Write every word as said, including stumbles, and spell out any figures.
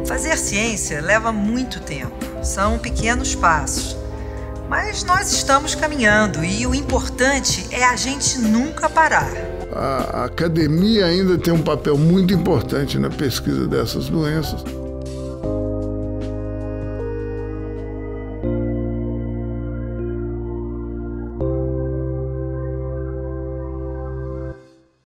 Fazer ciência leva muito tempo, são pequenos passos. Mas nós estamos caminhando e o importante é a gente nunca parar. A academia ainda tem um papel muito importante na pesquisa dessas doenças.